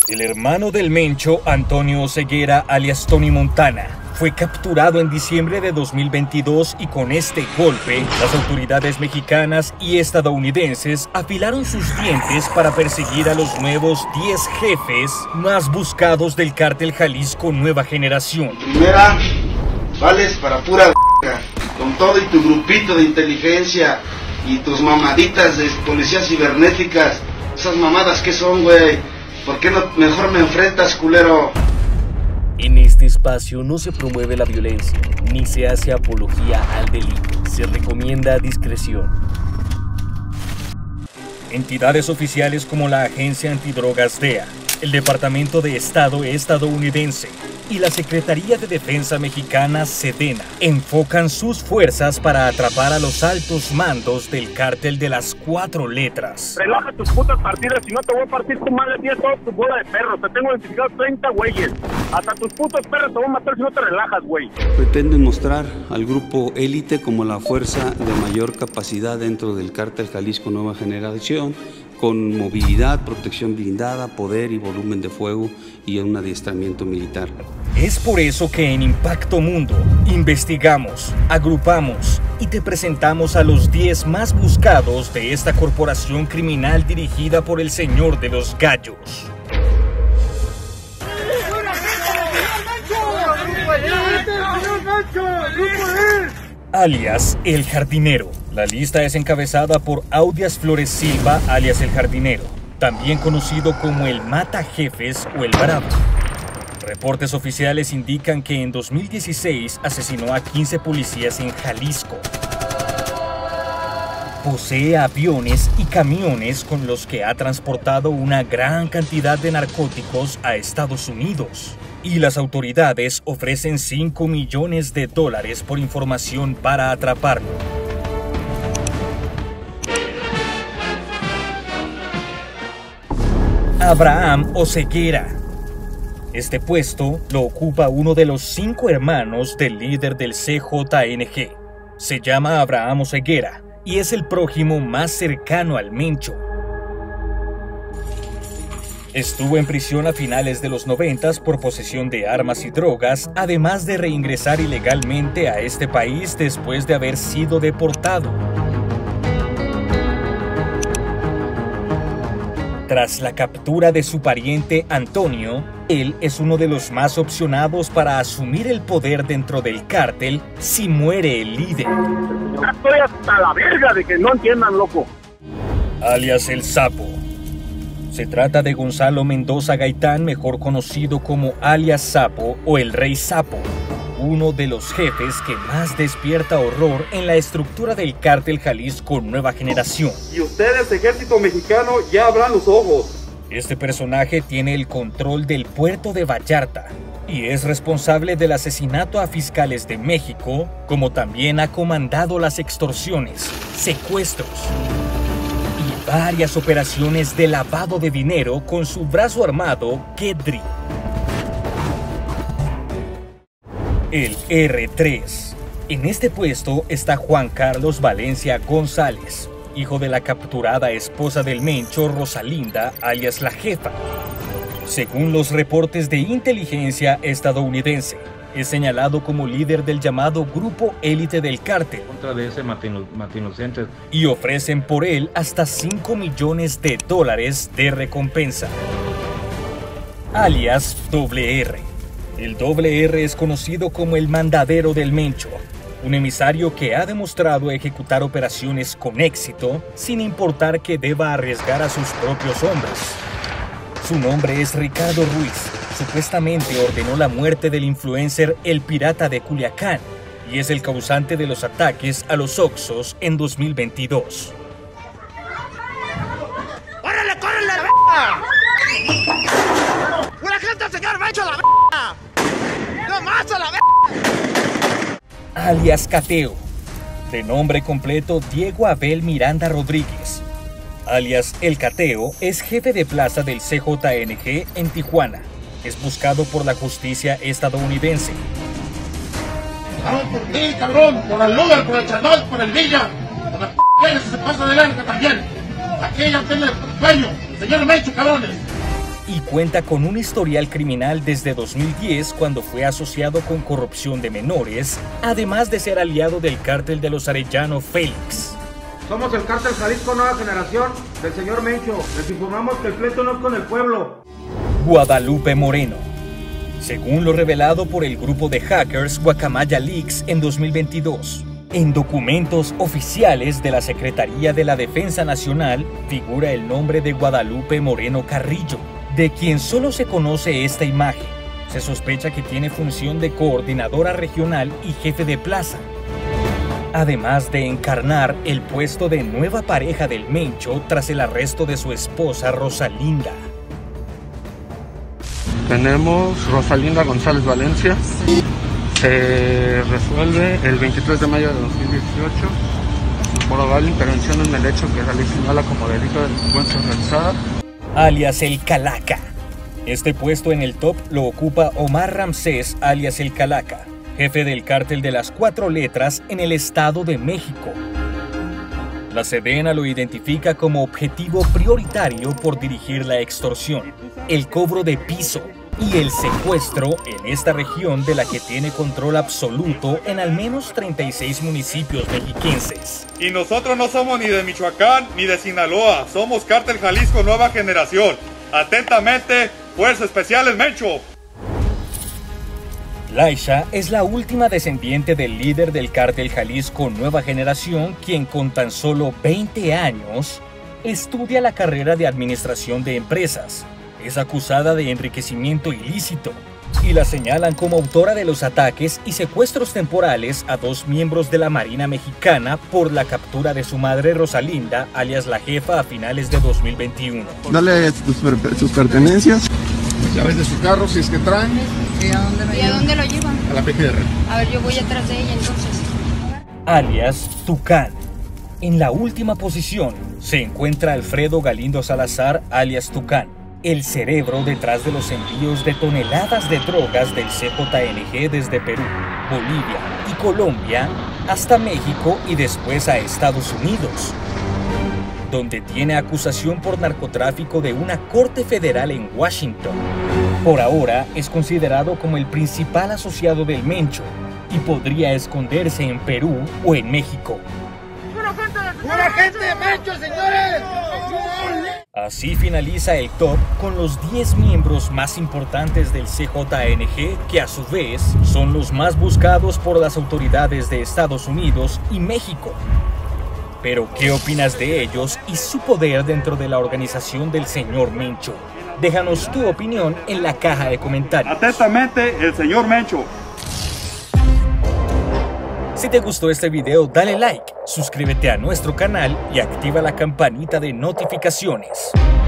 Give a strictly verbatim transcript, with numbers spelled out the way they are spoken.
El hermano del Mencho, Antonio Oseguera, alias Tony Montana, fue capturado en diciembre de dos mil veintidós y con este golpe, las autoridades mexicanas y estadounidenses afilaron sus dientes para perseguir a los nuevos diez jefes más buscados del cártel Jalisco Nueva Generación. Primera, vales para pura d***, con todo y tu grupito de inteligencia y tus mamaditas de policías cibernéticas. Esas mamadas que son, güey. ¿Por qué no mejor me enfrentas, culero? En este espacio no se promueve la violencia, ni se hace apología al delito. Se recomienda discreción. Entidades oficiales como la Agencia Antidrogas D E A, el Departamento de Estado estadounidense y la Secretaría de Defensa mexicana SEDENA enfocan sus fuerzas para atrapar a los altos mandos del cártel de las cuatro letras. Relaja tus putas partidas, si no te voy a partir tu madre, tienes toda tu bola de perros. Te tengo identificado treinta güeyes. Hasta tus putos perros te voy a matar si no te relajas, güey. Pretenden mostrar al grupo élite como la fuerza de mayor capacidad dentro del cártel Jalisco Nueva Generación, con movilidad, protección blindada, poder y volumen de fuego y un adiestramiento militar. Es por eso que en Impacto Mundo investigamos, agrupamos y te presentamos a los diez más buscados de esta corporación criminal dirigida por el Señor de los Gallos. Alias El Jardinero. La lista es encabezada por Audias Flores Silva, alias El Jardinero, también conocido como el Mata Jefes o el Bravo. Reportes oficiales indican que en dos mil dieciséis asesinó a quince policías en Jalisco. Posee aviones y camiones con los que ha transportado una gran cantidad de narcóticos a Estados Unidos. Y las autoridades ofrecen cinco millones de dólares por información para atraparlo. Abraham Oseguera. Este puesto lo ocupa uno de los cinco hermanos del líder del C J N G. Se llama Abraham Oseguera y es el prójimo más cercano al Mencho. Estuvo en prisión a finales de los noventas por posesión de armas y drogas, además de reingresar ilegalmente a este país después de haber sido deportado. Tras la captura de su pariente Antonio, él es uno de los más opcionados para asumir el poder dentro del cártel si muere el líder. Ya estoy hasta la verga de que no entiendan, loco. Alias El Sapo. Se trata de Gonzalo Mendoza Gaitán, mejor conocido como alias Sapo o el Rey Sapo, uno de los jefes que más despierta horror en la estructura del cártel Jalisco Nueva Generación. Y ustedes, ejército mexicano, ya abran los ojos. Este personaje tiene el control del puerto de Vallarta y es responsable del asesinato a fiscales de México, como también ha comandado las extorsiones, secuestros y varias operaciones de lavado de dinero con su brazo armado, Kedri. El R tres. En este puesto está Juan Carlos Valencia González, hijo de la capturada esposa del Mencho, Rosalinda, alias La Jefa. Según los reportes de inteligencia estadounidense, es señalado como líder del llamado Grupo Élite del Cártel. Contra de ese matinocente. Y ofrecen por él hasta cinco millones de dólares de recompensa. Alias Doble R. El Doble R es conocido como el mandadero del Mencho, un emisario que ha demostrado ejecutar operaciones con éxito sin importar que deba arriesgar a sus propios hombres. Su nombre es Ricardo Ruiz. Supuestamente ordenó la muerte del influencer El Pirata de Culiacán y es el causante de los ataques a los Oxxos en dos mil veintidós. ¡Córrele, córrele a la verga! ¡Una gente, señor Mencho, a la verga! ¡No más a la verga! Alias Cateo. De nombre completo Diego Abel Miranda Rodríguez. Alias El Cateo es jefe de plaza del C J N G en Tijuana. Es buscado por la justicia estadounidense. Cabrón, por ti, cabrón, por el Lugar, por el Chanot, por el Villa, por la p*** que se pasa de larga también. Aquí ya tiene el dueño, el señor Mencho, cabrones. y cuenta con un historial criminal desde dos mil diez, cuando fue asociado con corrupción de menores, además de ser aliado del cártel de los Arellano Félix. Somos el cártel Jalisco Nueva Generación del señor Mencho. Les informamos que el pleito no es con el pueblo. Guadalupe Moreno. Según lo revelado por el grupo de hackers Guacamaya Leaks en dos mil veintidós, en documentos oficiales de la Secretaría de la Defensa Nacional figura el nombre de Guadalupe Moreno Carrillo, de quien solo se conoce esta imagen. Se sospecha que tiene función de coordinadora regional y jefe de plaza, además de encarnar el puesto de nueva pareja del Mencho tras el arresto de su esposa Rosalinda. Tenemos Rosalinda González Valencia. Se resuelve el veintitrés de mayo de dos mil dieciocho por probable intervención en el hecho que la ley señala como delito de delincuencia organizada. Alias el Calaca. Este puesto en el top lo ocupa Omar Ramsés, alias el Calaca, jefe del cártel de las cuatro letras en el Estado de México. La Sedena lo identifica como objetivo prioritario por dirigir la extorsión, el cobro de piso y el secuestro en esta región, de la que tiene control absoluto en al menos treinta y seis municipios mexiquenses. Y nosotros no somos ni de Michoacán ni de Sinaloa, somos Cártel Jalisco Nueva Generación. Atentamente, Fuerzas Especiales Mencho. Laisha es la última descendiente del líder del cártel Jalisco Nueva Generación, quien con tan solo veinte años estudia la carrera de administración de empresas. Es acusada de enriquecimiento ilícito y la señalan como autora de los ataques y secuestros temporales a dos miembros de la Marina Mexicana por la captura de su madre Rosalinda, alias la jefa, a finales de dos mil veintiuno. Dale sus, sus pertenencias, las llaves de su carro si es que traen. ¿Y a dónde lo, ¿Y a dónde lo llevan? A la P G R. A ver, yo voy atrás de ella entonces. Alias Tucán. En la última posición se encuentra Alfredo Galindo Salazar, alias Tucán, el cerebro detrás de los envíos de toneladas de drogas del C J N G desde Perú, Bolivia y Colombia hasta México y después a Estados Unidos, donde tiene acusación por narcotráfico de una corte federal en Washington. Por ahora es considerado como el principal asociado del Mencho y podría esconderse en Perú o en México. ¡Pura gente de Mencho, señores! Así finaliza el top con los diez miembros más importantes del C J N G, que a su vez son los más buscados por las autoridades de Estados Unidos y México. Pero, ¿qué opinas de ellos y su poder dentro de la organización del señor Mencho? Déjanos tu opinión en la caja de comentarios. Atentamente, el señor Mencho. Si te gustó este video, dale like, suscríbete a nuestro canal y activa la campanita de notificaciones.